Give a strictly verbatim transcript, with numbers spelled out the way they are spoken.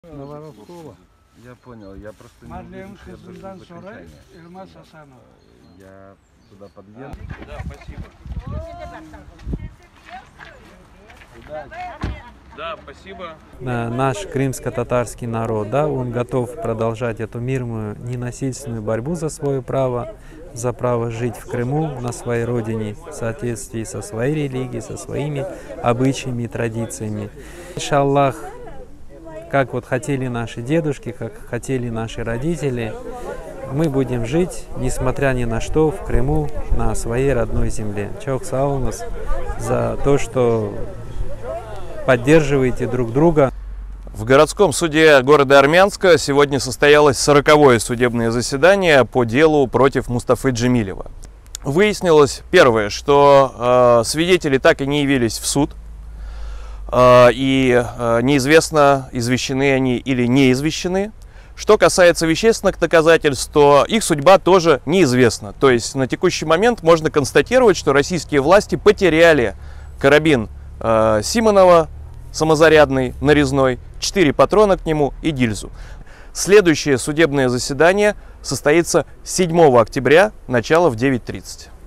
Новоровкова. Я понял, я просто не Марлен увижу, я даже Хизундан без Сорай, окончания. Илмаз Асанов. Я туда подъеду. Да, спасибо. Да, спасибо. Наш крымско-татарский народ, да, он готов продолжать эту мирную, ненасильственную борьбу за свое право, за право жить в Крыму, на своей родине, в соответствии со своей религией, со своими обычаями и традициями. Иншаллах, как вот хотели наши дедушки, как хотели наши родители, мы будем жить, несмотря ни на что, в Крыму, на своей родной земле. Чок саумас за то, что поддерживаете друг друга. В городском суде города Армянска сегодня состоялось сороковое судебное заседание по делу против Мустафы Джемилева. Выяснилось, первое, что э, свидетели так и не явились в суд, э, и э, неизвестно, извещены они или не извещены. Что касается вещественных доказательств, то их судьба тоже неизвестна. То есть на текущий момент можно констатировать, что российские власти потеряли карабин э, Симонова, самозарядный, нарезной, четыре патрона к нему и гильзу. Следующее судебное заседание состоится седьмого октября, начало в девять тридцать.